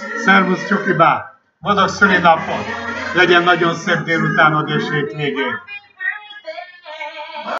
Szervusz, Tyuki Bá! Boldog szülinapot! Legyen nagyon szép délutánod és hétvégén!